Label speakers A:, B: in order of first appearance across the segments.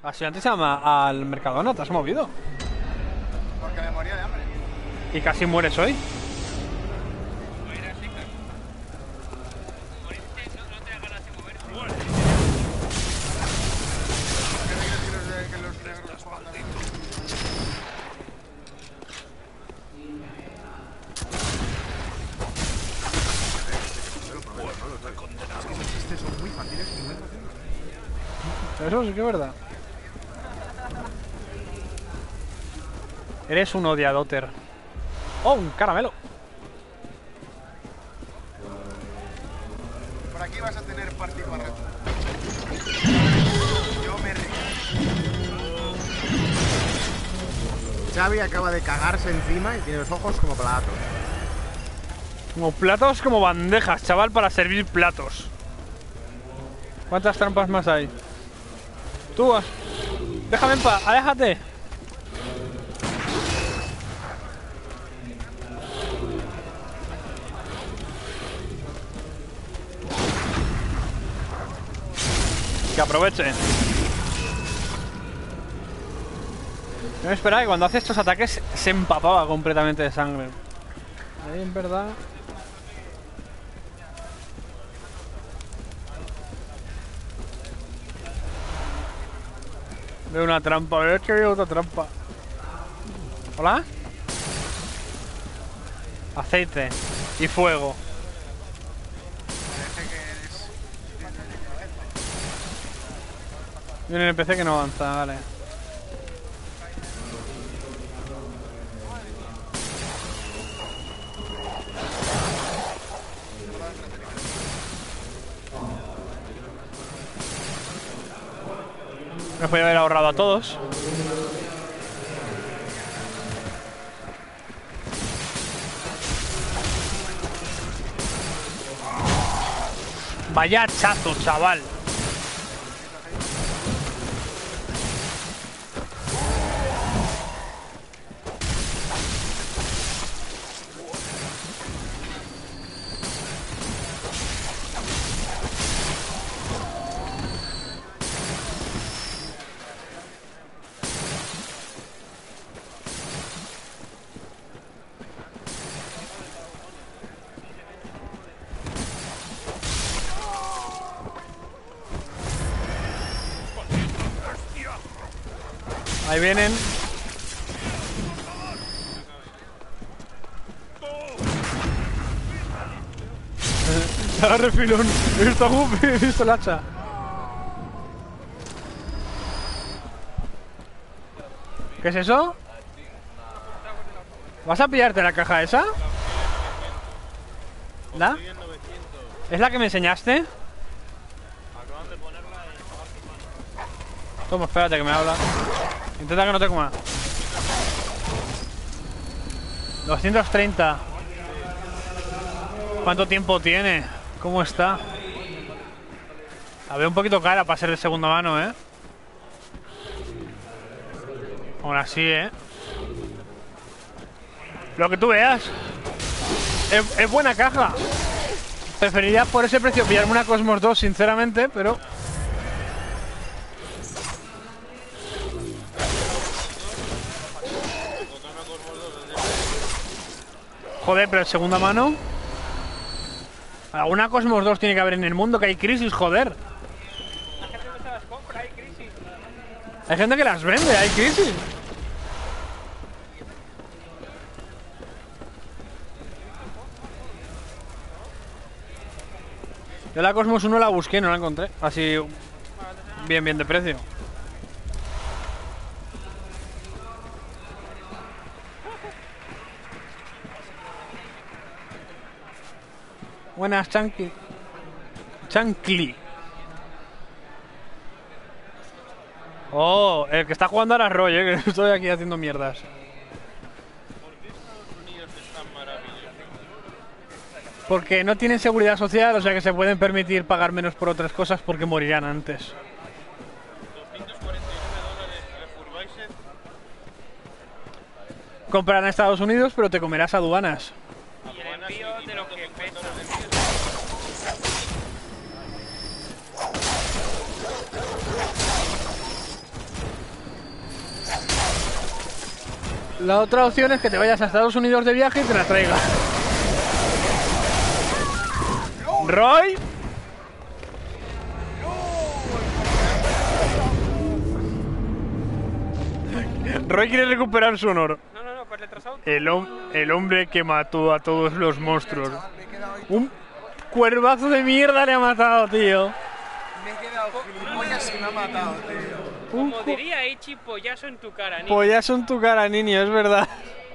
A: Así antes al Mercadona, te has movido.
B: Porque me moría de hambre.
A: Y casi mueres hoy. Eso sí que es verdad. Eres un odiadoter. ¡Oh, un caramelo!
B: Por aquí vas a tener partido a reto. Yo me río. Xavi acaba de cagarse encima y tiene los ojos como platos.
A: Como platos, como bandejas, chaval, para servir platos. ¿Cuántas trampas más hay? Tú, déjame en paz, aléjate. Que aprovechen. No me esperaba que cuando hace estos ataques se empapaba completamente de sangre. Ahí en verdad. Veo una trampa, es que veo otra trampa. ¿Hola? Aceite y fuego. Y un NPC que no avanza, vale. Me podría haber ahorrado a todos. Vaya hachazo, chaval. Ahí vienen. Ahora refilón. He visto a Guppy, he visto el hacha. ¿Qué es eso? ¿Vas a pillarte la caja esa? ¿La? ¿Es la que me enseñaste? Toma, espérate que me habla. Intenta que no te coma. 230. ¿Cuánto tiempo tiene? ¿Cómo está? La veo un poquito cara para ser de segunda mano, ¿eh? Aún así, ¿eh? Lo que tú veas. Es buena caja. Preferiría por ese precio pillarme una Cosmos 2, sinceramente, pero... Joder, pero en segunda mano... Alguna Cosmos 2 tiene que haber en el mundo, que hay crisis, joder. La gente no se las compra, hay crisis. Hay gente que las vende, hay crisis. Yo la Cosmos 1 la busqué, no la encontré. Así, bien de precio. Buenas, Chankly. Oh, el que está jugando ahora es Roy, que estoy aquí haciendo mierdas. Porque no tienen seguridad social, o sea que se pueden permitir pagar menos por otras cosas porque morirán antes. Comprarán en Estados Unidos, pero te comerás aduanas.
C: Y el envío de lo que pesa.
A: La otra opción es que te vayas a Estados Unidos de viaje y te la traigas. Roy. Roy quiere recuperar su honor.
C: No, pues retrasado.
A: El hombre que mató a todos los monstruos. Un cuervazo de mierda le ha matado, tío.
B: Me he quedado gilipollas y me ha matado, tío.
C: Como diría Ichi, pollazo en tu cara, niño.
A: Pollazo en tu cara, niño, es verdad.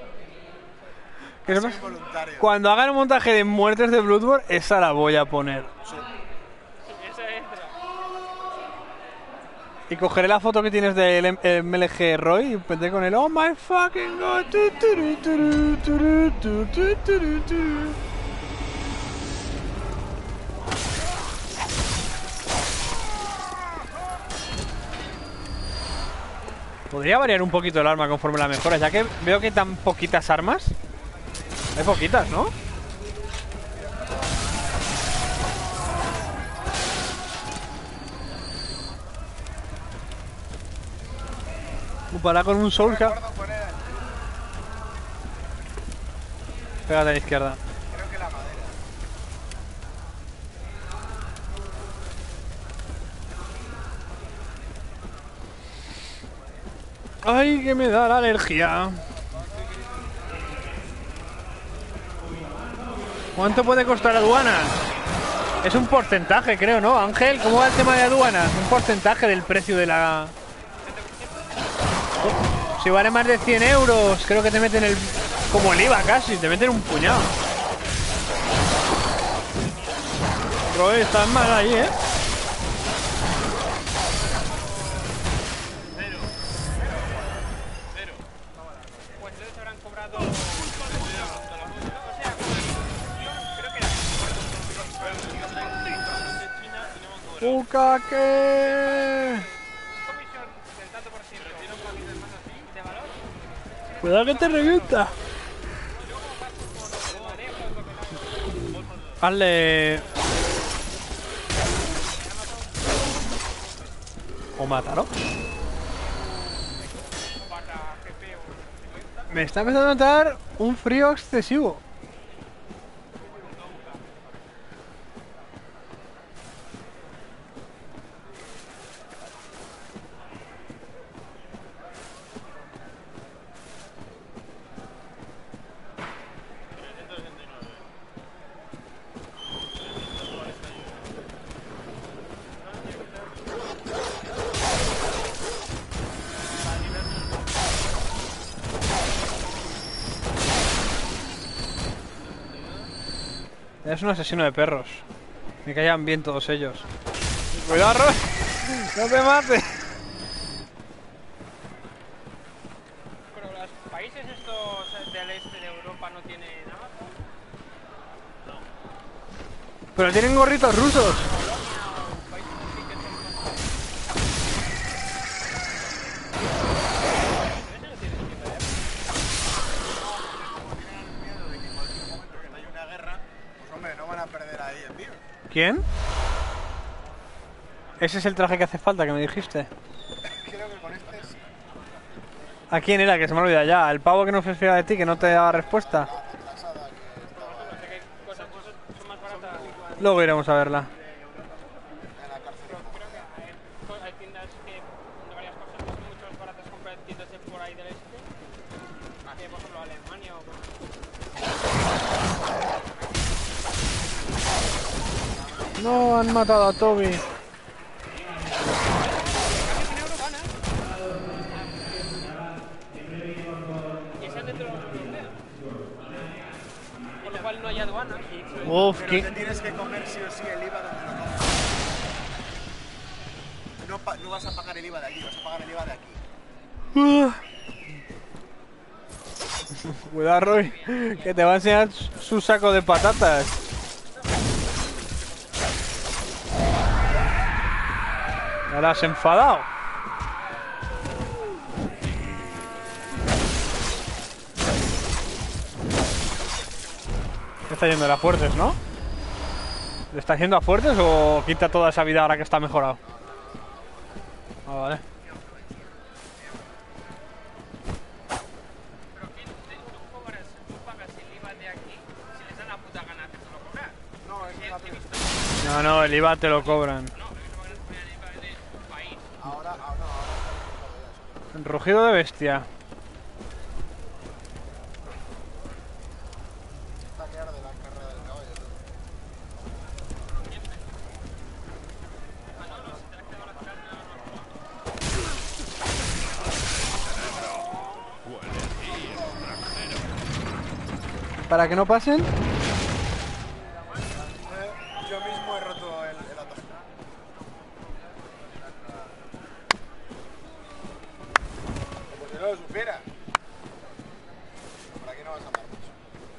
B: Es involuntario.
A: Cuando hagan un montaje de muertes de Bloodborne, esa la voy a poner.
C: Esa es.
A: Y cogeré la foto que tienes del MLG Roy y pondré con el Oh my fucking god. Podría variar un poquito el arma conforme la mejoras, ya que veo que tan poquitas armas. Hay poquitas, ¿no? Comparado con un Soulja. Pégate a la izquierda.
B: Creo que la madera.
A: Ay, que me da la alergia. ¿Cuánto puede costar aduanas? Es un porcentaje, creo, ¿no? Ángel, ¿cómo va el tema de aduanas? Un porcentaje del precio de la... Si vale más de 100 euros, creo que te meten el... Como el IVA casi, te meten un puñado. Roy, estás mal ahí, ¿eh?
C: Pues entonces habrán cobrado. O sea, creo que era.
A: ¡Bukake!
C: Comisión del tanto por ciento. ¿De valor?
A: Cuidado que te revienta. Hazle... O mátalo. Me está empezando a notar un frío excesivo. Es un asesino de perros. Me caían bien todos ellos. ¡Cuidado, Roy! ¡No te mates!
C: Pero los países estos del este de Europa no tienen nada.
A: Pero tienen gorritos rusos. ¿Quién? Ese es el traje que hace falta, que me dijiste.
B: Creo que con este sí.
A: ¿A quién era? Que se me olvida ya. ¿El pavo que no se fía de ti, que no te daba respuesta? Luego iremos a verla.
C: Hay tiendas que de varias cosas que son mucho más baratas comprar en tiendas de por ahí del este. Que por ejemplo Alemania o cosas.
A: No, han matado a Toby.
C: Y sean dentro de la Unión Europea. Con lo cual no hay aduanas.
A: Uf,
B: Pero
A: ¿qué?
B: te tienes que comer sí o sí el IVA donde lo compras. No vas a pagar el IVA de allí, vas a pagar el IVA de aquí.
A: Cuidado, Roy, que te va a enseñar su saco de patatas. ¿Ahora has enfadado? Está yendo a fuertes, ¿no? ¿Le está yendo a fuertes o quita toda esa vida ahora que está mejorado? Ah, vale. No, no, el IVA te lo cobran.
B: Ahora.
A: Rugido de bestia.
B: Está claro de la carrera del caballo.
A: Para que no pasen.
B: Yo mismo he roto el atajo. Como si no lo supiera. Por aquí no vas a andar mucho.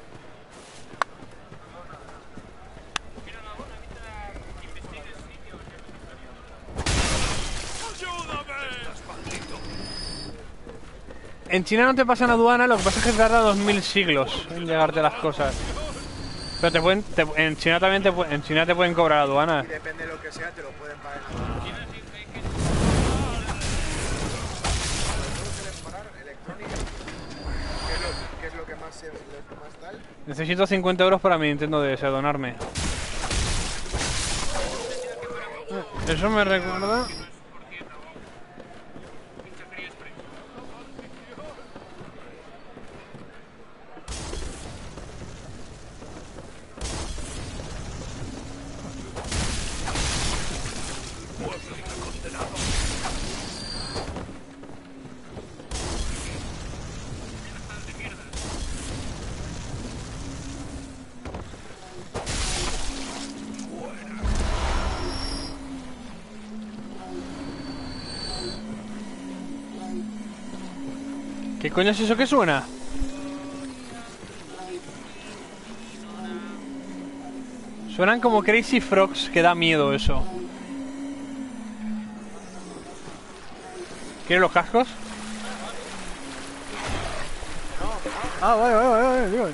A: En China no te pasan aduana, lo que pasa es que tarda 2000 siglos en llegarte las cosas. Pero te pueden, en China también en China te pueden cobrar aduana.
B: Y depende de lo que sea, te lo pueden pagar. Electrónica. ¿Qué es lo que más tal?
A: Necesito 50 euros para mi Nintendo DS, donarme. Eso me recuerda... ¿Qué coño es eso que suena? Suenan como Crazy Frogs, que da miedo eso. ¿Quieres los cascos? Ah, vale, digo.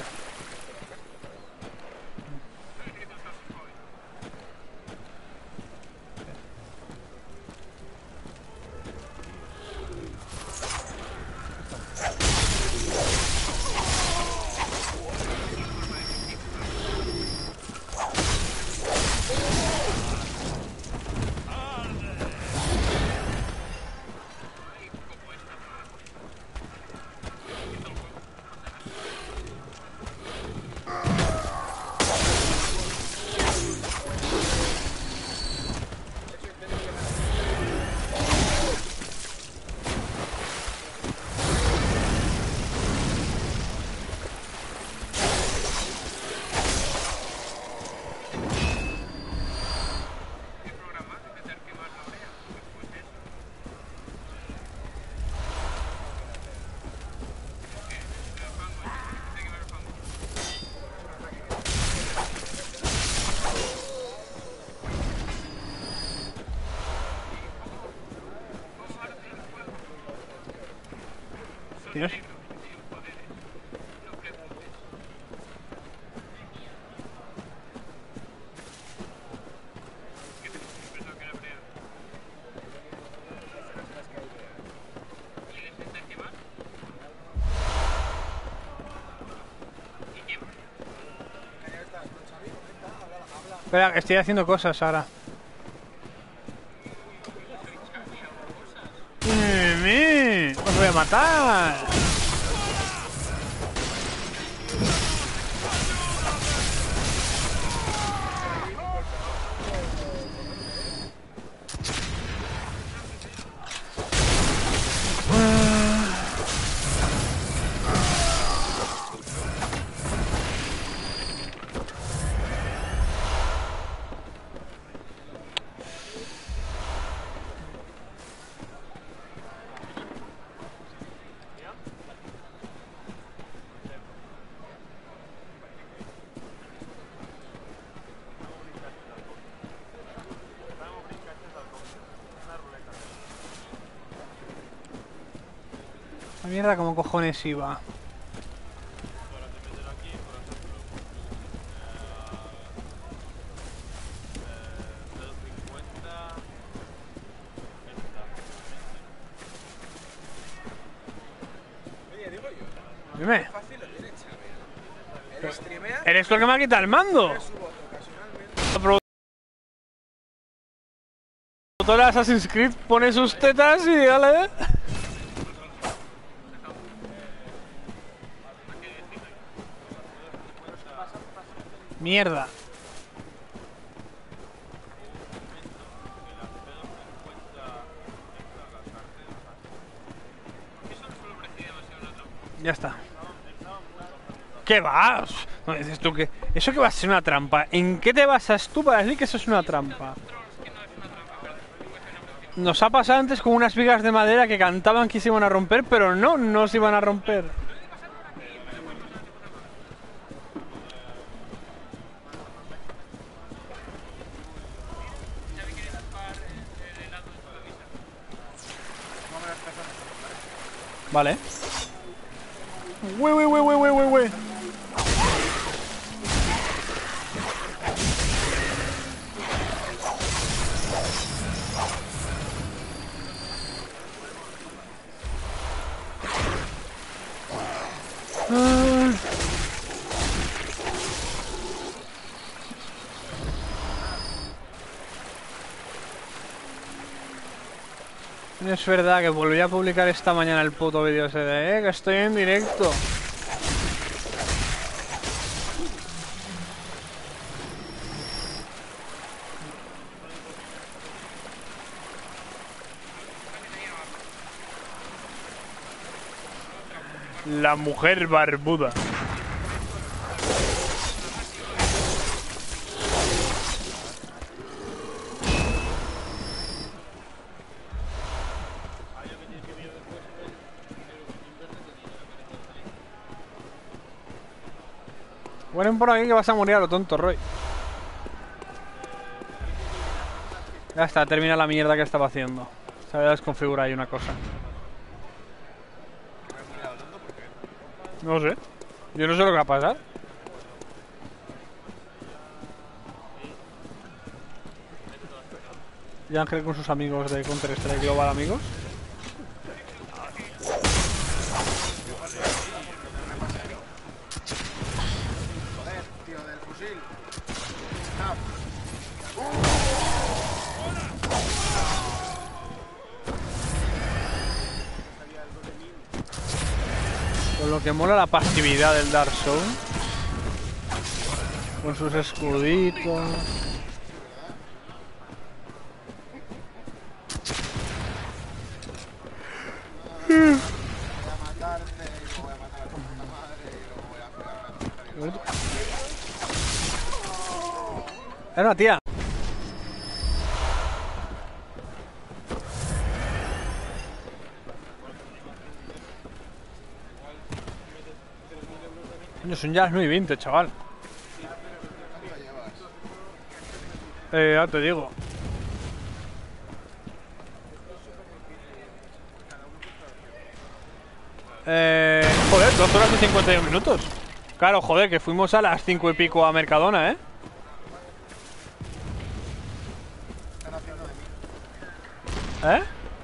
A: Dios. Espera, estoy haciendo cosas ahora. ¡Os voy a matar! La mierda, como cojones iba. Dime. ¿Eres tú el que me ha quitado el mando? motor Assassin's Creed pone sus tetas y dale. Mierda. Ya está. ¿Qué vas? No dices tú que... ¿Eso que va a ser una trampa? ¿En qué te basas tú para decir que eso es una trampa? Nos ha pasado antes con unas vigas de madera que cantaban que se iban a romper, pero no se iban a romper. Vale. Uy. Es verdad que volví a publicar esta mañana el puto vídeo ese de, que estoy en directo. La mujer barbuda. Ponen por aquí que vas a morir a lo tonto, Roy. Ya está, termina la mierda que estaba haciendo. Se había desconfigurado ahí una cosa. No sé. Yo no sé lo que va a pasar. Y Ángel con sus amigos de Counter-Strike Global, amigos. Con lo que mola la pasividad del Dark Souls. Con sus escuditos. Era una tía. Coño, son ya las 9:20, chaval. Ya te digo. Joder, 2 horas y 51 minutos. Claro, joder, que fuimos a las 5 y pico a Mercadona, ¿eh? ¿Eh?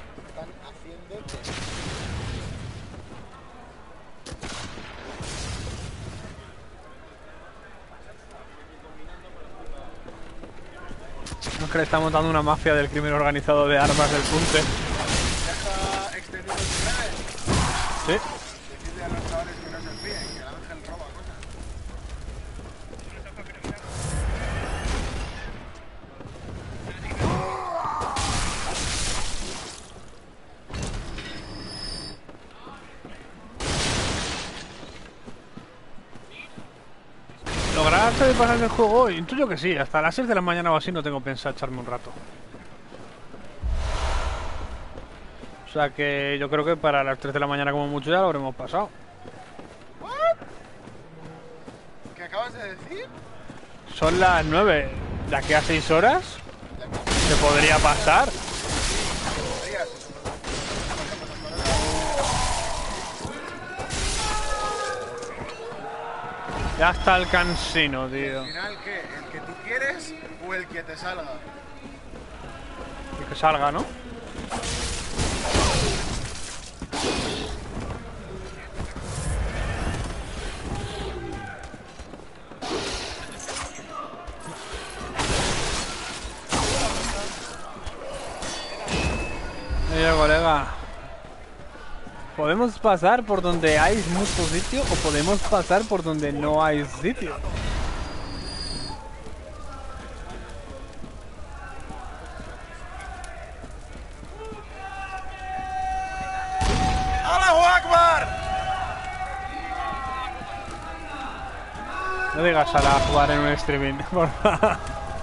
A: No es que le está montando una mafia del crimen organizado de armas del Punte. Sí.
B: Decirle a los chavales que no se enfríen, que el Ángel roba cosas.
A: ¿Lograrse de pasar el juego hoy? Intuyo que sí, hasta las 6 de la mañana o así no tengo pensado echarme un rato. O sea que yo creo que para las 3 de la mañana como mucho ya lo habremos pasado.
B: ¿Qué acabas de decir?
A: Son las 9, de aquí a 6 horas se podría pasar. Ya está el cansino, tío.
B: ¿Al final qué? ¿El que tú quieres o el que te salga?
A: Y que salga, ¿no? Podemos pasar por donde hay mucho sitio o podemos pasar por donde no hay sitio.
B: ¡Allahu Akbar!
A: No digas a jugar en un streaming, por favor.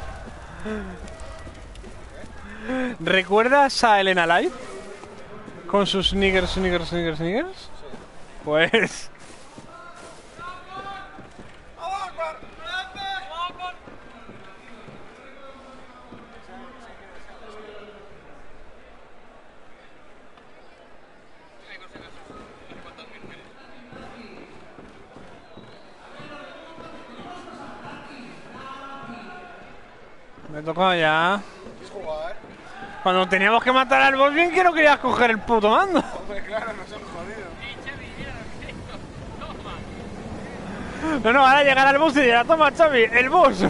A: ¿Recuerdas a Elena Live? Con sus sneakers. Pues... Me tocó ya.
B: ¿Quieres jugar?
A: Cuando teníamos que matar al boss, bien que no querías coger el puto mando.
B: Hombre, claro, nos hemos jodido.
A: No, ahora llegar al bus y dirá, toma, Xavi, el bus.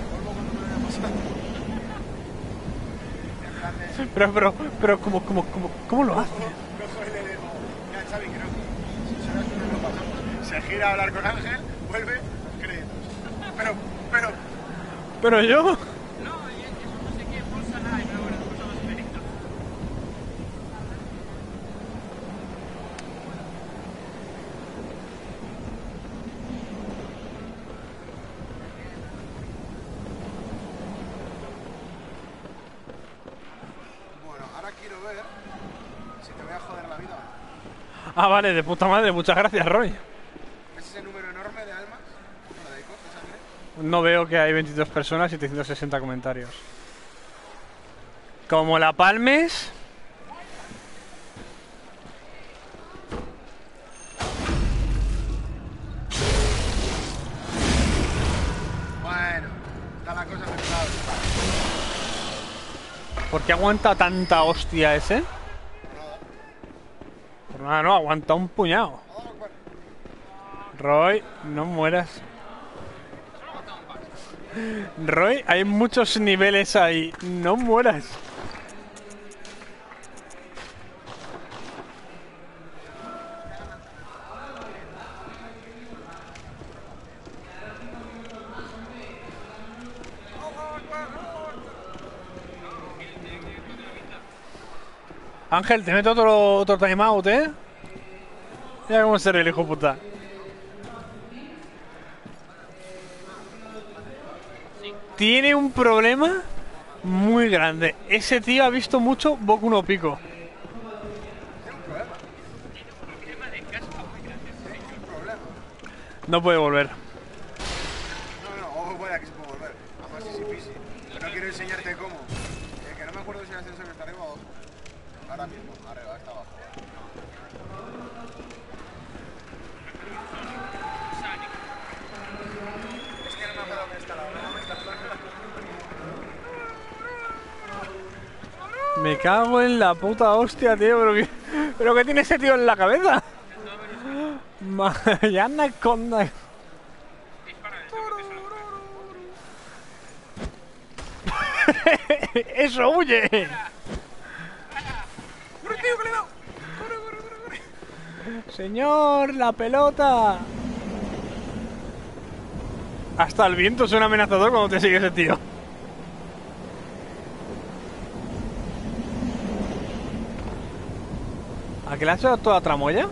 A: Pero, ¿cómo lo hace?
B: Cojo el Eleno. Ya, Xavi, creo que si suena que no lo pasamos. Se gira a hablar con Ángel, vuelve, créditos.
A: Pero yo...
C: No, eso no sé qué, pulsa nada y luego le pulsamos créditos.
B: Bueno, ahora quiero ver si te voy a joder la vida.
A: Ah, vale, de puta madre, muchas gracias, Roy.
B: ¿Es ese número enorme de almas? ¿O de icos, de sangre?
A: No veo que hay 22 personas y 760 comentarios. Como la palmes...
B: Bueno, está la cosa aceptable.
A: ¿Por qué aguanta tanta hostia ese? Por nada, no, aguanta un puñado. Roy, no mueras. Roy, hay muchos niveles ahí. No mueras. Ángel, te meto otro timeout, ¿eh? Mira cómo se ríe el hijo puta. Tiene un problema muy grande. Ese tío ha visto mucho Boku no Pico. No puede volver.
B: No, vaya que se puede volver. Además, easy peasy. No quiero enseñarte cómo. Que no me acuerdo si el ascensor está arriba o abajo. Ahora mismo, arriba, está abajo. Es que no me acuerdo dónde está la hora.
A: Me cago en la puta hostia, tío. ¿Pero qué tiene ese tío en la cabeza? Mariana Conda. ¡Eso, huye!
B: ¡Corre, tío, que le he dado! ¡Corre!
A: Señor, la pelota. Hasta el viento suena amenazador cuando te sigue ese tío. ¿A qué le has hecho toda tramoya?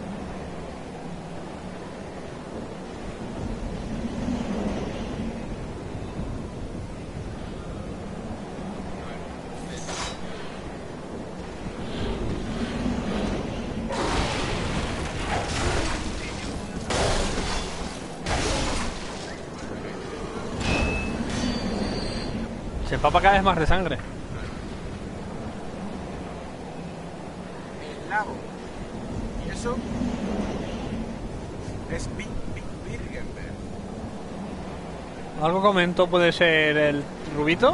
A: Se empapa cada vez más de sangre.
B: El lago. Y eso es Birgenberg.
A: Algo comento, puede ser el rubito.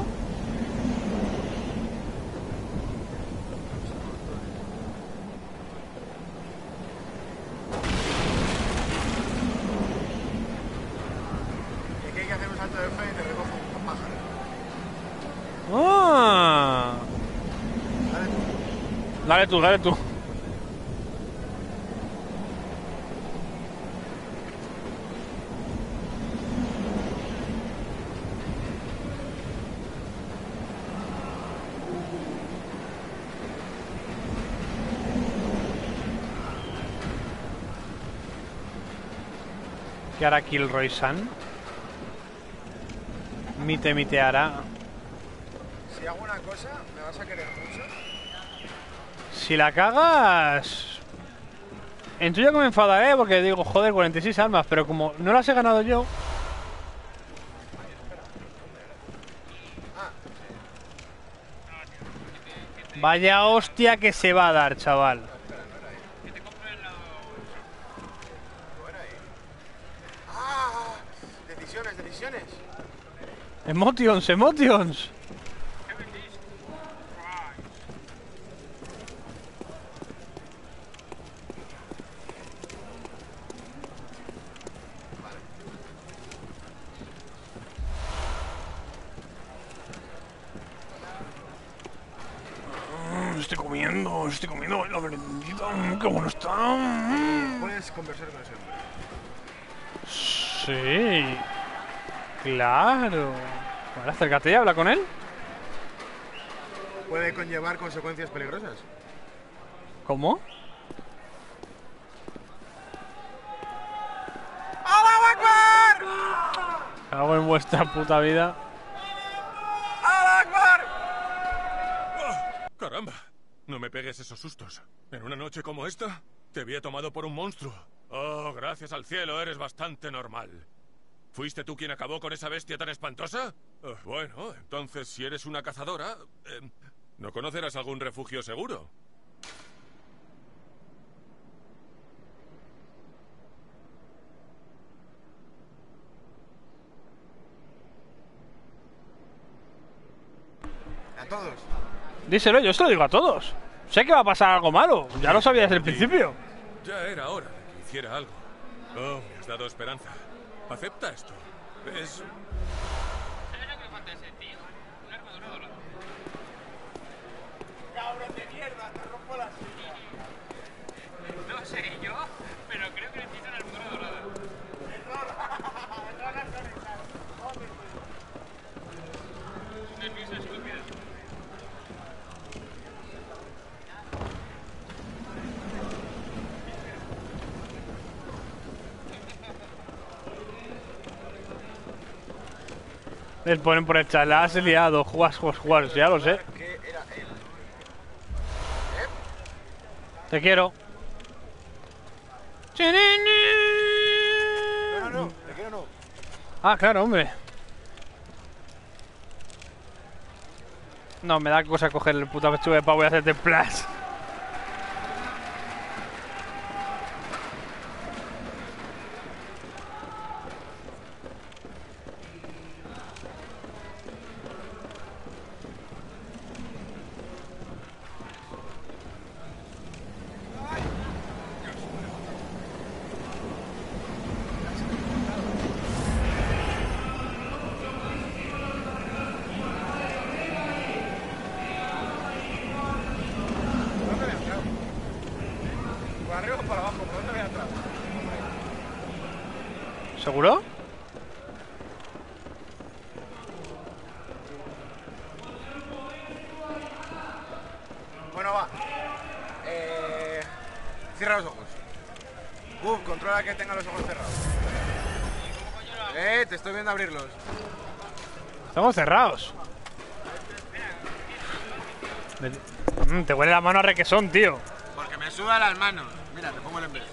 B: Y aquí hay que hacer un salto de fe y te recojo un pájaro.
A: ¡Ah!
B: Dale tú.
A: Dale tú. ¿Qué hará Kilroy-san? Mite hará.
B: Si hago una cosa, ¿me vas a querer mucho?
A: Si la cagas... Intuyo que me enfadaré porque digo, joder, 46 almas, pero como no las he ganado yo... Vaya hostia que se va a dar, chaval.
B: ¡Ah! Decisiones.
A: Emotions. Estoy comiendo la merendita. Qué bueno está.
B: Puedes conversar con ese hombre.
A: Sí. Claro. Vale, acércate y habla con él.
B: Puede conllevar consecuencias peligrosas.
A: ¿Cómo?
B: ¡Allahu Akbar!
A: Cago en vuestra puta vida.
B: ¡Allahu Akbar!
D: ¡Caramba! No me pegues esos sustos. En una noche como esta, te había tomado por un monstruo. Oh, gracias al cielo, eres bastante normal. ¿Fuiste tú quien acabó con esa bestia tan espantosa? Bueno, entonces si eres una cazadora, ¿no conocerás algún refugio seguro?
B: A todos.
A: Díselo, yo se lo digo a todos. Sé que va a pasar algo malo. Ya lo sabía desde el principio.
D: Ya era hora de que hiciera algo. Oh, me has dado esperanza. Acepta esto. Es...
C: ¿Sabes lo que falta ese tío? Una armadura dorada.
B: ¡Cabrón de mierda! ¡Te rompo la silla!
C: No sé yo, pero creo que necesito una armadura dorada. Nervioso, estúpido.
A: Les ponen por el chat, la has liado, jugas, ya lo sé.
B: ¿Qué era él?
A: Te quiero.
B: No, te quiero no.
A: Ah, claro, hombre. No, me da cosa coger el puta pechuga de pavo y hacerte splash.
B: ¿Dónde había entrado? ¿Por arriba o por abajo? ¿Por dónde había entrado?
A: ¿Seguro?
B: Bueno, va. Cierra los ojos. Controla que tenga los ojos cerrados. Te estoy viendo abrirlos.
A: Estamos cerrados. Te huele la mano a requesón, tío.
B: Porque me sudan las manos. Mira, te pongo el emblema.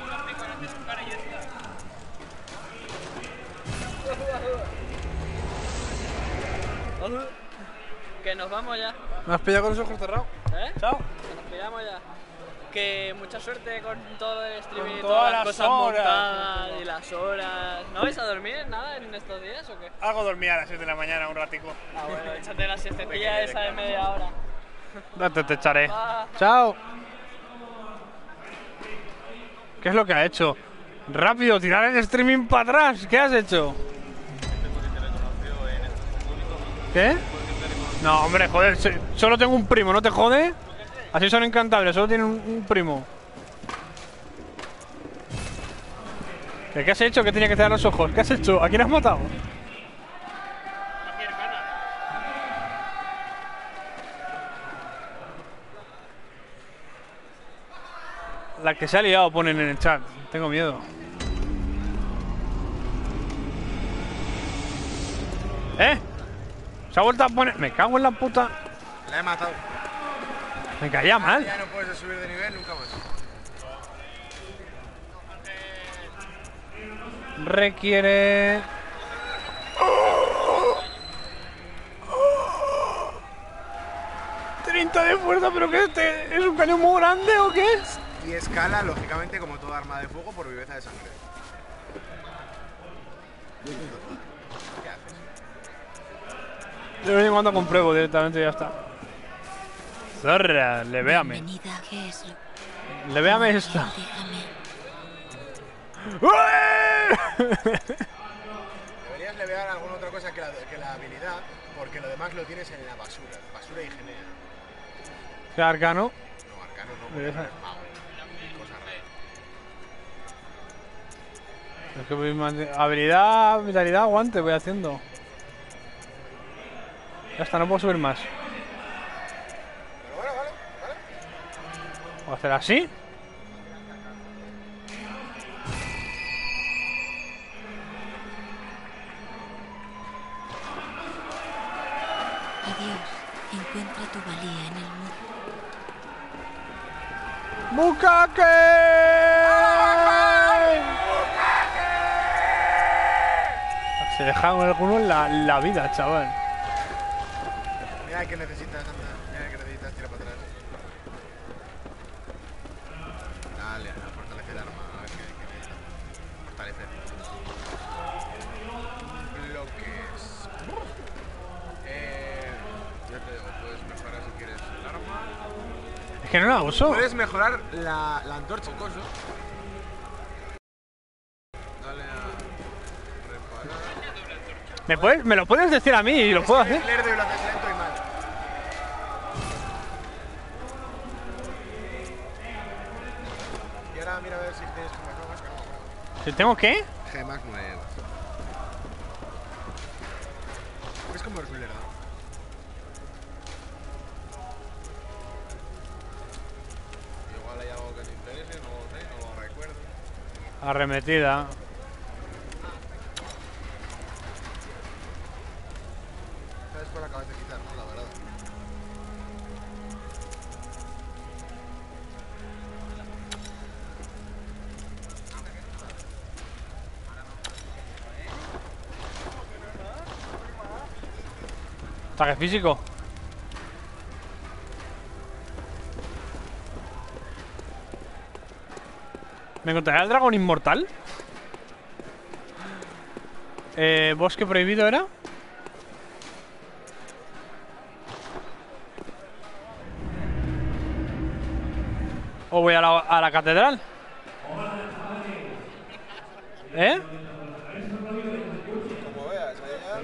C: Que nos vamos ya.
A: ¿Me has pillado con los ojos cerrados?
C: ¿Eh?
A: Chao.
C: Que nos pillamos ya. Que mucha suerte con todo el streaming
A: Con
C: y
A: todas
C: todas las
A: las
C: cosas
A: horas.
C: montadas y las horas. ¿No vais a dormir nada en estos días o qué?
A: Algo dormía a las 7 de la mañana un ratico.
C: Ah, bueno, échate la siestecilla esa de media hora.
A: Date, te echaré.
C: Va.
A: Chao. ¿Qué es lo que ha hecho? Rápido, tirar el streaming para atrás. ¿Qué has hecho? ¿Qué? No, hombre, joder, solo tengo un primo, ¿no te jode? Así son encantables, solo tienen un primo. ¿Qué has hecho? ¿Qué tenía que cerrar los ojos? ¿Qué has hecho? ¿A quién has matado?
C: A mi hermana.
A: La que se ha liado ponen en el chat. Tengo miedo. ¡Eh! Se ha vuelto a poner... Me cago en la puta...
B: La he matado.
A: Me caía mal.
B: Ya no puedes subir de nivel nunca más.
A: Requiere... 30 de fuerza, pero que este es un cañón muy grande o qué es.
B: Y escala, lógicamente, como toda arma de fuego, por viveza de sangre. ¿Qué haces?
A: De vez en cuando compruebo directamente y ya está. Zorra, levéame.
E: Bienvenida, ¿qué es lo?
A: Levéame esto.
E: Déjame.
B: Deberías levear alguna otra cosa que la habilidad, porque lo demás lo tienes en la basura. Basura y genea.
A: ¿Qué arcano?
B: No, arcano no, porque
A: Esa.
B: no es mago. Cosa rara.
A: Es que habilidad, vitalidad, aguante, voy haciendo. Ya está, no puedo subir más.
B: Pero bueno, vale.
A: ¿Voy a hacer así?
E: Adiós. Encuentra tu valía en el mundo.
A: ¡Bukake! Se dejaron algunos la vida, chaval.
B: Mira que necesitas, anda. Mira que necesitas, tira para atrás. Dale, fortalece el arma. A ver qué necesitas. Fortalecer. Bloques. Ya te digo, puedes mejorar si quieres el arma.
A: Es que no la uso.
B: Puedes mejorar la antorcha, el coso. Dale a reparar.
A: Me lo puedes decir a mí y lo puedo hacer.
B: Lerdo y lo haces lento y mal. Y ahora mira a ver si tienes gemas nuevas, que no me acuerdo.
A: ¿Si tengo qué?
B: Gemas nuevas. Es como el lerdo. Igual hay algo que te interese, no lo sé, no lo recuerdo.
A: Arremetida.
B: ¿Sabes cuál acabas de quitar, no? La verdad.
A: Ataque físico. ¿Me encontraré al dragón inmortal? ¿Bosque prohibido era? ¿O voy a la catedral? ¿Eh?
B: Como veas, allá.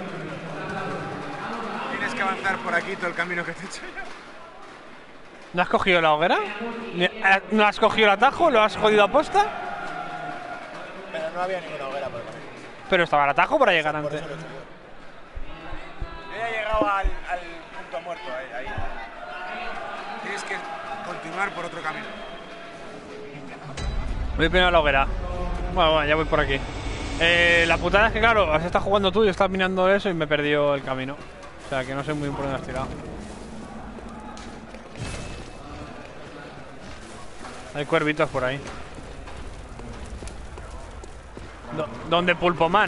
B: Tienes que avanzar por aquí todo el camino que te he hecho yo.
A: ¿No has cogido la hoguera? ¿No has cogido el atajo? ¿Lo has jodido a posta?
B: Pero no había ninguna hoguera por el camino.
A: Pero estaba el atajo para llegar
B: Por
A: antes.
B: eso lo he hecho yo. Yo ya he llegado al punto muerto, ahí. Tienes que continuar por otro camino.
A: Voy primero a la hoguera. Bueno, ya voy por aquí. La putada es que, claro, has estado jugando tú y yo estaba mirando eso y me perdió el camino. O sea, que no sé muy bien por dónde has tirado. Hay cuervitos por ahí. ¿Dónde Pulpoman?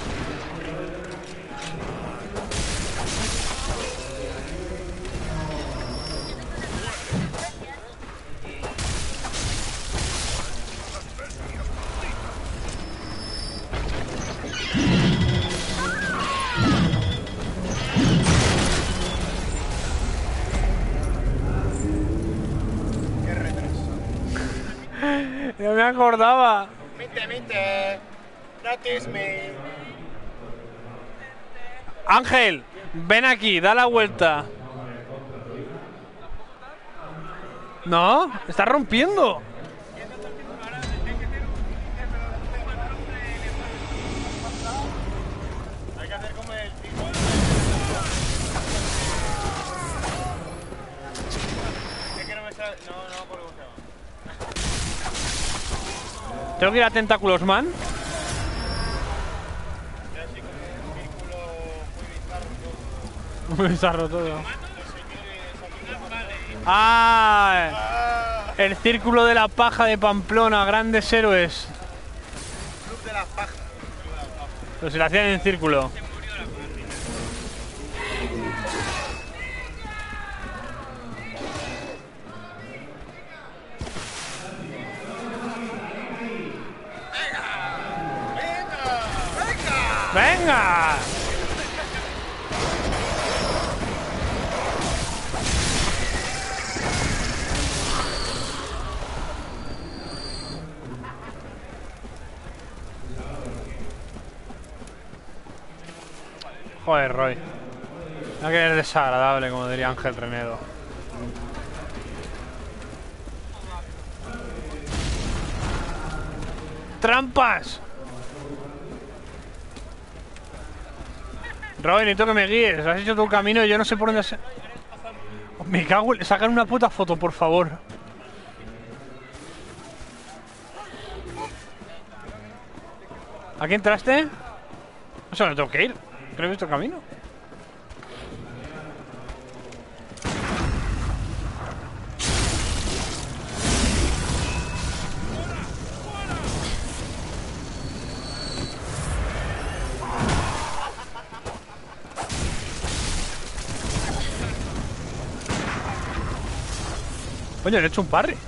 B: Qué retraso.
A: No me acordaba.
B: Mite. Notice me.
A: Ángel, ven aquí, da la vuelta. No, está rompiendo.
B: Hay que hacer como el tipo. Es que no me sale. No, por cómo se llama.
A: Tengo que ir a Tentáculos Man.
B: Es así como un círculo muy
A: Se ha roto todo. ¡Ah! El círculo de la paja de Pamplona, grandes héroes.
B: Club de la paja.
A: Pero se lo hacían en círculo. ¡Venga! Joder, Roy. No que eres desagradable, como diría Ángel Renedo. ¡Trampas! Roy, necesito que me guíes. Has hecho tu camino y yo no sé por dónde se... Me cago en... Sacan una puta foto, por favor. ¿A qué entraste? O sea, no tengo que ir. Creo que he visto el camino. Oye, le he hecho un parry.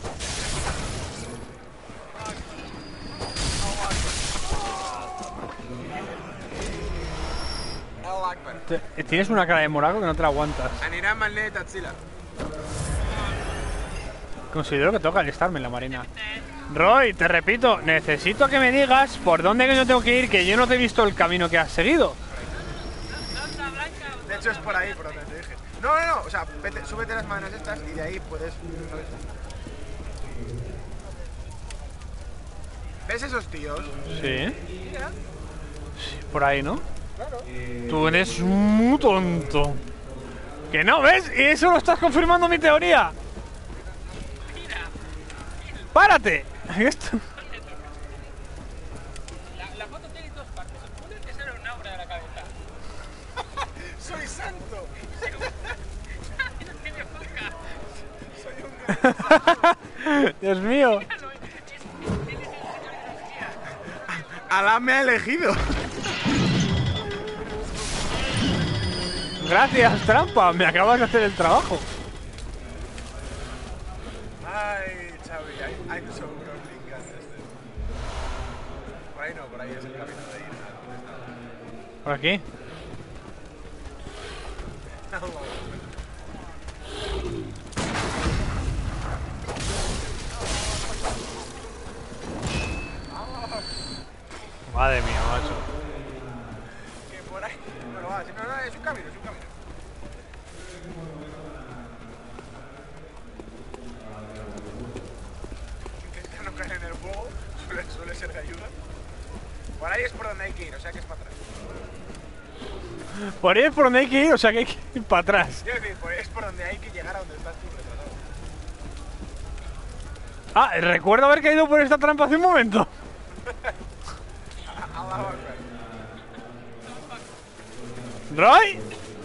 A: Tienes una cara de moraco que no te la aguantas.
B: Anirà Manlet Tatsila.
A: Considero que toca alistarme en la marina. Roy, te repito, necesito que me digas por dónde que yo tengo que ir, que yo no te he visto el camino que has seguido.
B: De hecho es por ahí, por donde te dije. No, o sea, vete, súbete las maderas estas y de ahí puedes... ¿Ves esos tíos?
A: Sí. Sí, por ahí, ¿no? Claro. Tú eres muy tonto. ¿Que no ves? Y eso lo estás confirmando mi teoría. ¡Párate! Esto...
C: La foto tiene dos partes. Una es que sale una obra de la cabeza.
B: ¡Soy santo!
C: No tiene boca.
A: Dios mío.
B: Alá me ha elegido.
A: Gracias, trampa. Me acabas de hacer el trabajo.
B: Ay, Xavi, I'm so broken. Por ahí no, por ahí es el camino de ir.
A: ¿Por aquí? Madre mía, macho.
B: Que por ahí. Bueno, va, no, es un camino, es un camino. Intenta no caer en el fuego, suele ser de ayuda. Por ahí es por donde hay que ir, o sea que es para atrás.
A: Por ahí es por donde hay que ir, o sea que hay que ir para atrás.
B: Quiero decir, es por donde hay que llegar a donde estás tú retratado.
A: Ah, recuerdo haber caído por esta trampa hace un momento.
B: Allahu Akbar.
A: ¿Roy?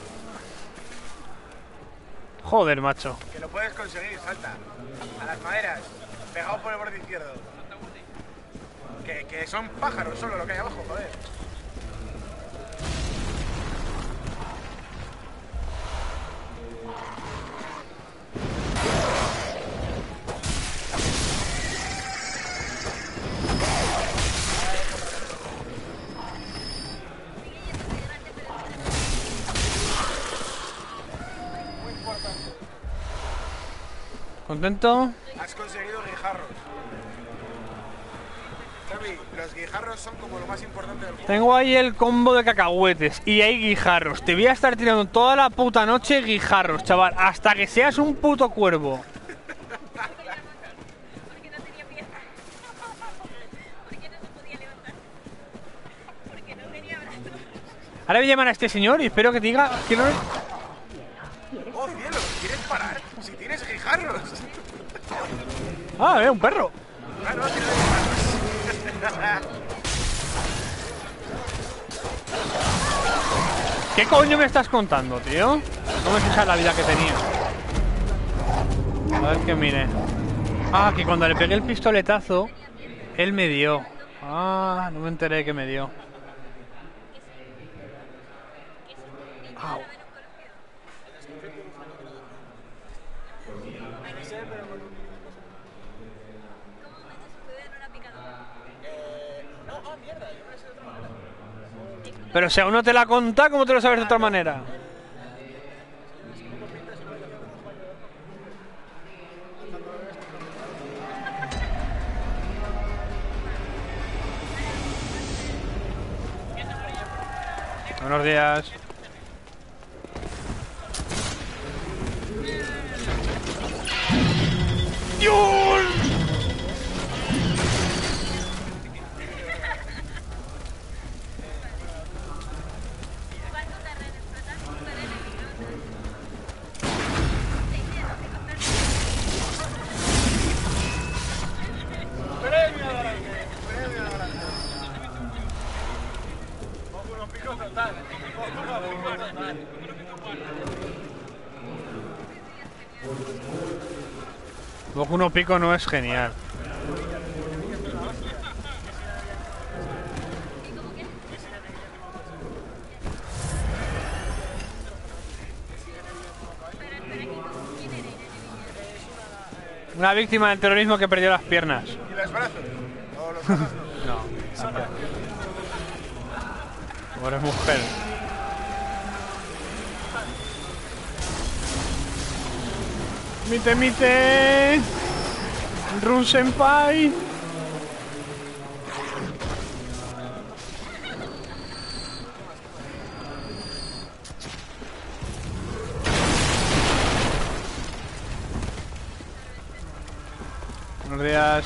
A: Joder, macho.
B: Que lo puedes conseguir, salta. A las maderas, pegado por el borde izquierdo. Que son pájaros solo lo que hay abajo, joder.
A: ¿Contento?
B: Has conseguido guijarros. Xavi, los guijarros son como lo más importante del juego.
A: Tengo ahí el combo de cacahuetes y hay guijarros. Te voy a estar tirando toda la puta noche guijarros, chaval, hasta que seas un puto cuervo.
E: Porque no tenía piernas. Porque no se podía levantar. Porque no tenía brazos.
A: Ahora voy a llamar a este señor y espero que diga que no...
B: ¡Oh, cielo! ¿Quieres parar? Si tienes guijarros.
A: Ah, un perro.
B: Ah, no, tienes guijarros.
A: ¿Qué coño me estás contando, tío? No me fijas la vida que tenía. A ver que mire. Ah, que cuando le pegué el pistoletazo, él me dio. Ah, no me enteré que me dio. Au. Pero si aún no te la contá, ¿cómo te lo sabes de otra manera? Buenos días. ¡Dios! Boku no Pico no es genial. Una víctima del terrorismo que perdió las piernas.
B: ¿Y los brazos? ¿O los brazos no?
A: No. Pobre mujer. Mite, mite. Run Senpai. Buenos días.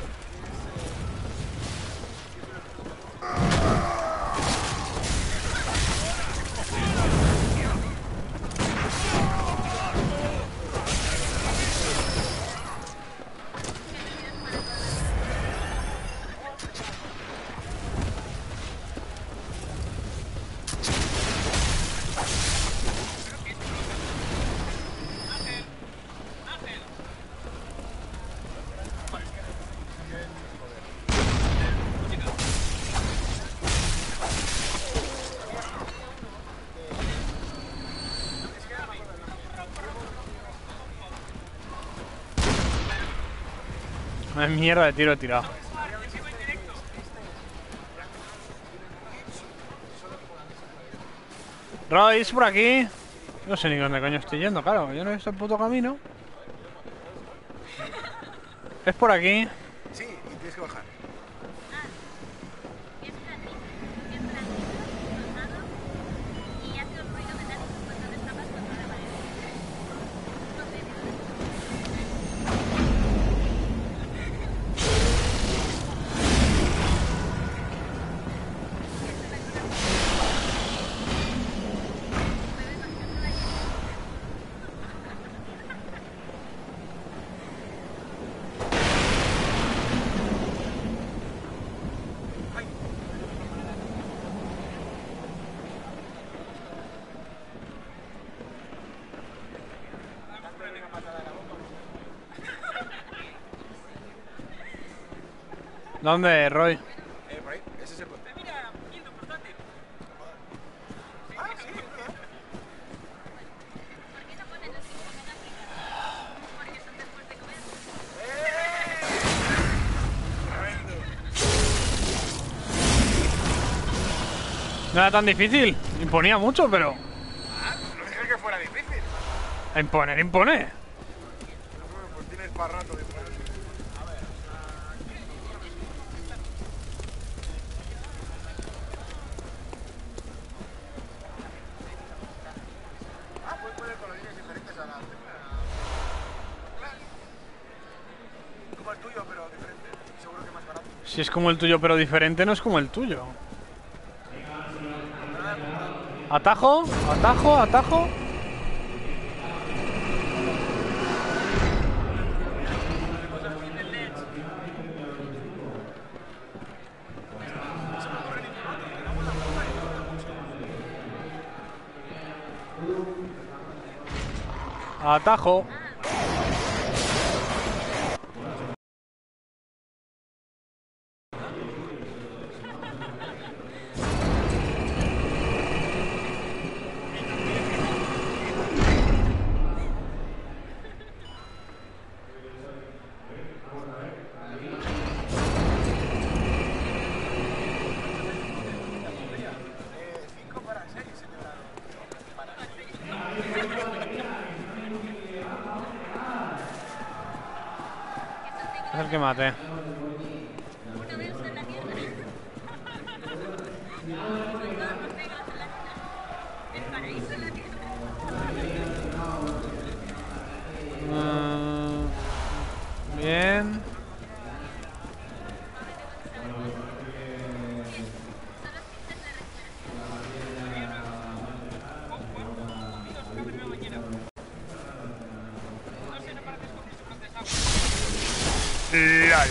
A: Una mierda de tiro he tirado. Royce, por aquí. No sé ni dónde coño estoy yendo, claro. Yo no he visto el puto camino. Es por aquí.
B: Sí, y tienes que bajar.
A: ¿Dónde, Roy?
B: Por ahí, ese es el puente.
C: Mira, viendo portátil.
B: Ah, sí, es verdad.
E: ¿Por qué no ponen los que comen África? Porque son después de comer.
A: No era tan difícil. Imponía mucho, pero...
B: No dije que fuera difícil.
A: A imponer, impone.
B: Bueno, pues tienes para rato de poner. Ah, puedes poner colorines diferentes a la como el tuyo, pero diferente. Seguro que más barato.
A: Si es como el tuyo pero diferente, no es como el tuyo. Atajo, atajo, atajo. Atajo. Es el que mate.
E: Una vez en la tierra. Son todos los negros en la tierra. El paraíso en la tierra.
A: Bien.
B: LOL.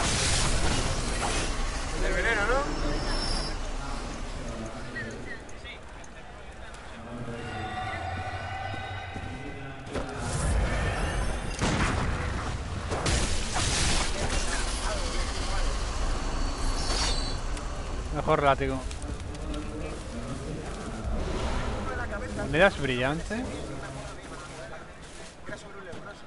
B: El veneno, ¿no?
A: Mejor látigo. Medidas brillante.
B: Era sobre un leproso.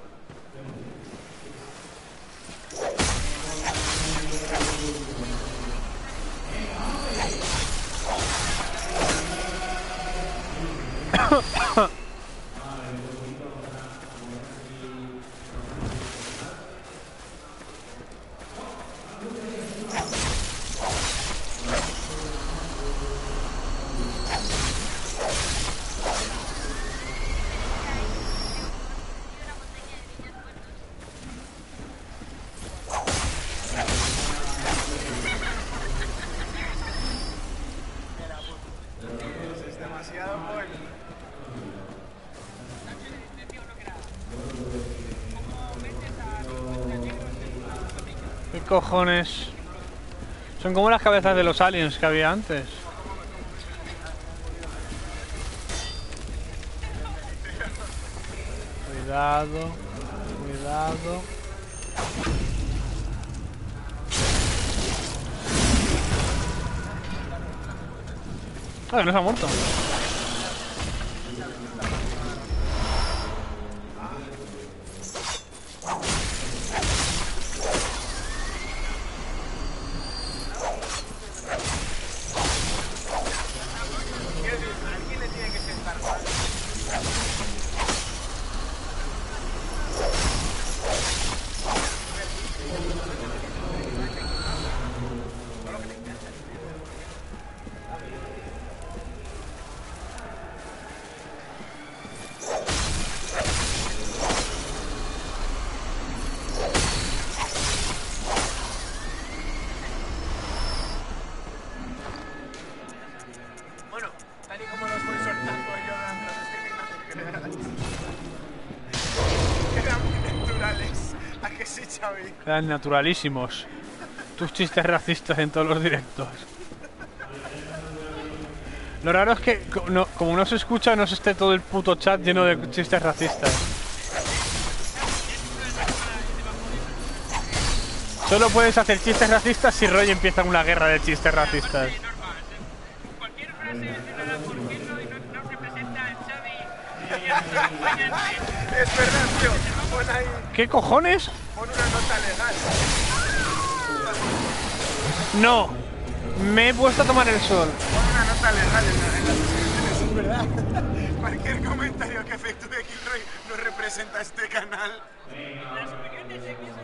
B: Es demasiado bueno.
A: ¿Qué cojones? Son como las cabezas de los aliens que había antes. Cuidado, cuidado. Ah, no se ha muerto.
B: Alguien le tiene que sentar mal. Bueno, tal y como los voy soltando yo durante los streaming, no te creas. Eran muy naturales. ¿A que sí, Xavi?
A: Eran naturalísimos. Tus chistes racistas en todos los directos. Lo raro es que como no se escucha, no se esté todo el puto chat lleno de chistes racistas. Solo puedes hacer chistes racistas si Roy empieza una guerra de chistes racistas.
C: Cualquier frase de nada, ¿por qué no se presenta el Xavi y el acompañante?
B: Es verdad, tío. Pon ahí,
A: ¿Qué cojones?
B: pon una nota legal.
A: No. Me he puesto a tomar el sol.
B: Pon una nota legal en las descripciones, es verdad. Cualquier comentario que efectúe Killroy no representa este canal.
C: Las opiniones de X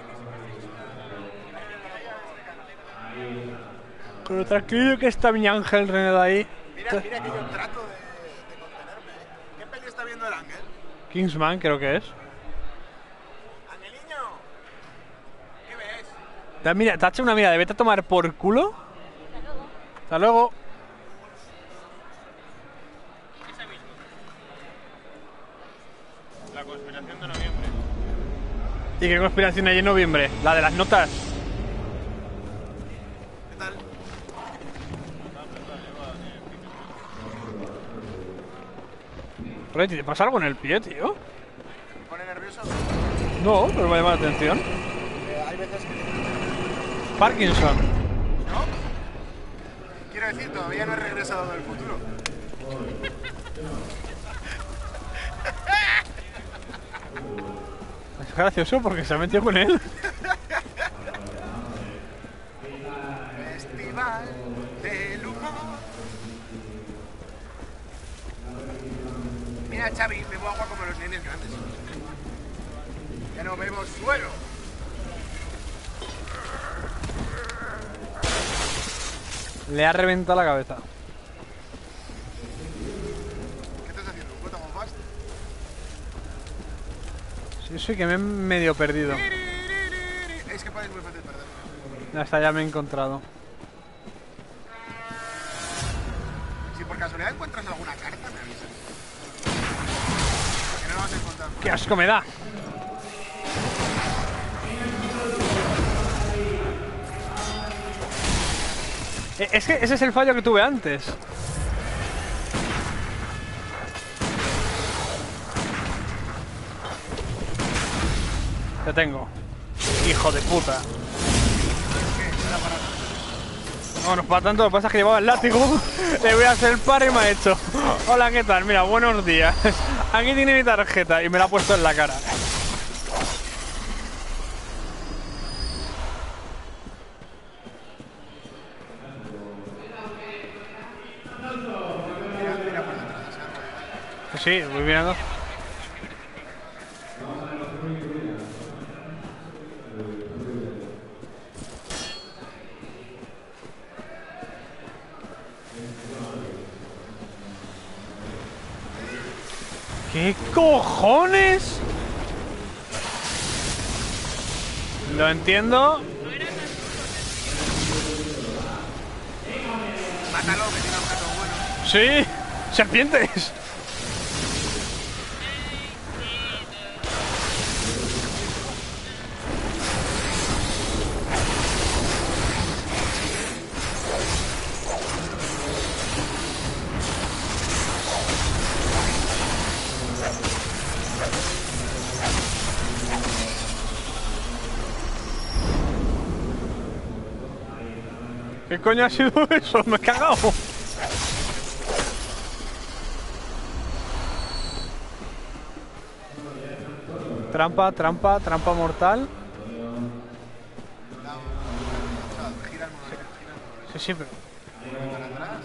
A: Pero tranquilo que está mi ángel René de ahí.
B: Mira que yo trato de contenerme. ¿Qué peli está viendo el ángel?
A: Kingsman creo que es.
B: Angeliño, ¿qué ves?
A: Mira, te ha hecho una mirada de vete a tomar por culo. Hasta luego.
C: La conspiración de noviembre.
A: ¿Y qué conspiración hay en noviembre? La de las notas.
B: ¿Qué tal?
A: Roy, ¿te pasa algo en el pie, tío?
B: curioso?
A: No, pero me llama la atención.
B: Hay veces que...
A: Parkinson.
B: ¿No? Quiero decir, todavía no he regresado del futuro.
A: Es gracioso porque se ha metido con él.
B: Festival del humor. Mira, Xavi, bebo agua como los nenes grandes. Ya no bebo suelo.
A: Le ha reventado la cabeza.
B: ¿Qué estás haciendo? ¿Un Gotham Fast?
A: Sí, sí, que me he medio perdido.
B: Es que es muy fácil perder.
A: Hasta ya me he encontrado.
B: Si por casualidad encuentras alguna carta, me avisas. Que no la vas a encontrar.
A: ¡Qué asco me da! Es que ese es el fallo que tuve antes. Te tengo. Hijo de puta. No, no es para tanto, lo que pasa es que llevaba el látigo. Le voy a hacer el par y me ha hecho. Hola, ¿qué tal? Mira, buenos días. Aquí tiene mi tarjeta y me la ha puesto en la cara. Sí, voy mirando. ¿Qué cojones? Lo entiendo.
B: Mátalo, que tiene objeto bueno.
A: Sí, serpientes. ¿Qué coño ha sido eso? Me he cagado. Trampa, trampa, trampa mortal.
B: Gira el monolito.
A: Sí, sí, pero...
B: Para atrás.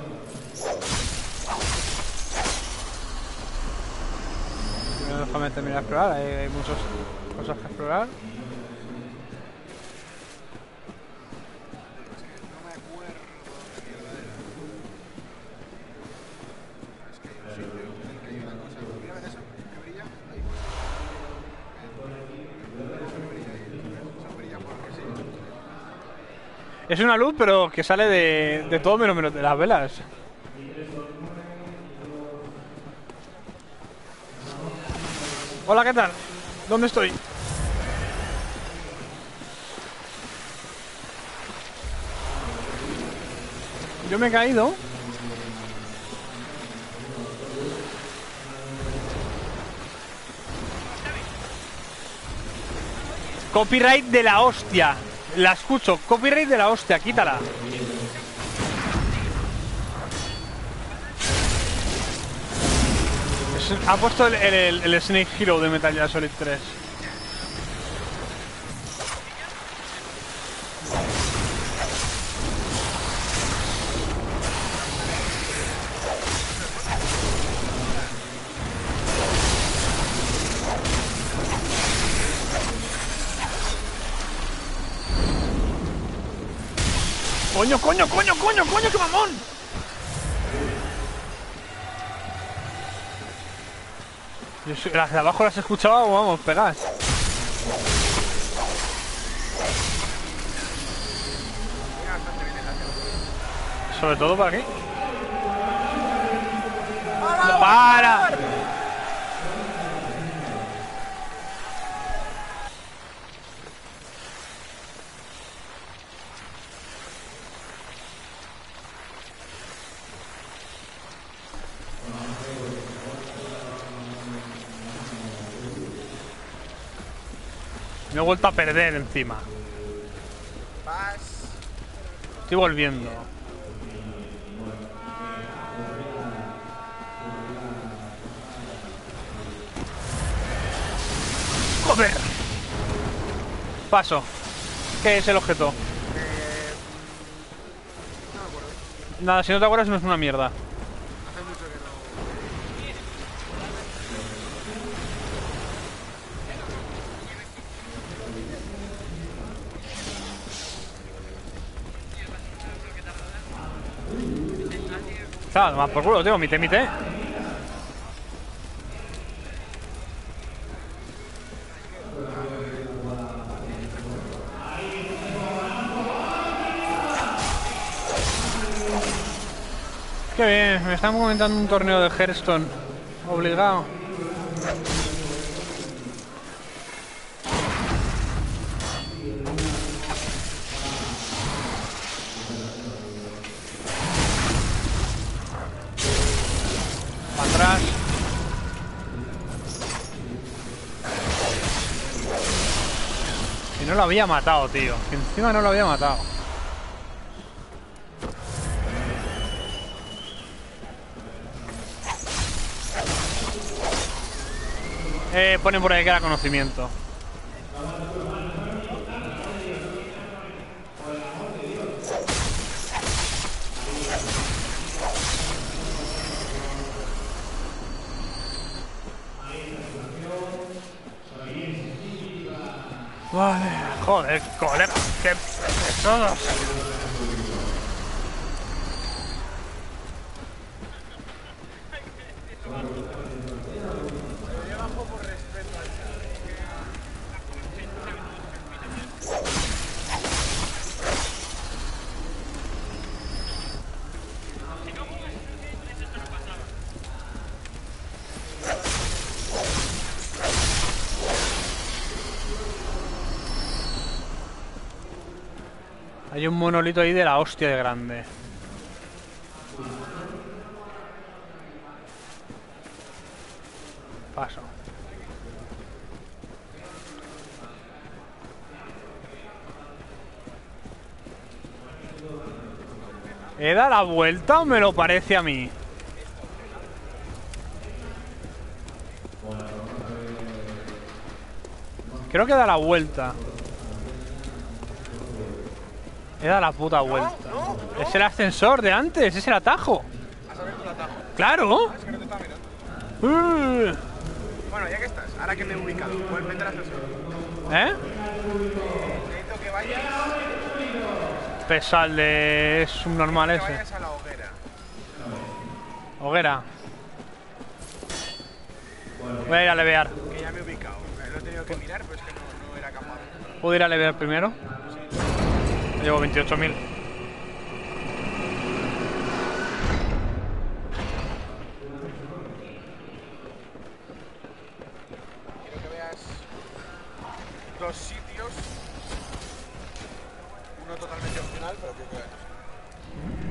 A: Primero déjame terminar de explorar. Hay muchas cosas que explorar.
B: No me acuerdo de qué mierda era. Es que hay un sitio en el que hay una cosa. Mira, ¿ves eso? Que brilla. Ahí. Eso brilla ahí. Eso brilla porque sí.
A: Es una luz, pero que sale de todo menos de las velas. Hola, ¿qué tal? ¿Dónde estoy? Yo me he caído. Copyright de la hostia. La escucho. Copyright de la hostia. Quítala. Ha puesto el Snake Hero de Metal Gear Solid 3. ¡Coño, coño, coño, coño, coño, qué mamón! Las de abajo las escuchaba, vamos, pegas. Sobre todo para aquí. ¡No, para! Me he vuelto a perder encima.
B: Vas.
A: Estoy volviendo. ¡Joder! Paso. ¿Qué es el objeto?
B: No me acuerdo.
A: Nada, si no te acuerdas no es una mierda.
B: Hace mucho que no.
A: Claro, más por culo, tío, mite. Qué bien, me están comentando un torneo de Hearthstone. Obligado. Para atrás. Y no lo había matado, tío. Que encima no lo había matado. Ponen por ahí que era conocimiento. Vale, joder, colega, qué pesados. Hay un monolito ahí de la hostia de grande. Paso. ¿He dado la vuelta o me lo parece a mí? Creo que da la vuelta. He dado la puta vuelta.
B: No.
A: Es el ascensor de antes, es el atajo.
B: ¿Has abierto el atajo?
A: ¡Claro!
B: Es que no te estaba mirando.
A: Uh,
B: Bueno, ya que estás, ahora que me he ubicado, ¿puedes meter al ascensor?
A: ¿Eh?
B: Necesito que vayas,
A: Pesal es un normal
B: que
A: ese.
B: vayas a la hoguera.
A: Hoguera. Voy a ir a levear.
B: Que ya me he ubicado. Lo he tenido que mirar, pero es que no era capaz.
A: ¿Puedo ir a levear primero? Llevo 28.000.
B: Quiero que veas dos sitios. Uno totalmente opcional, pero quiero que veas.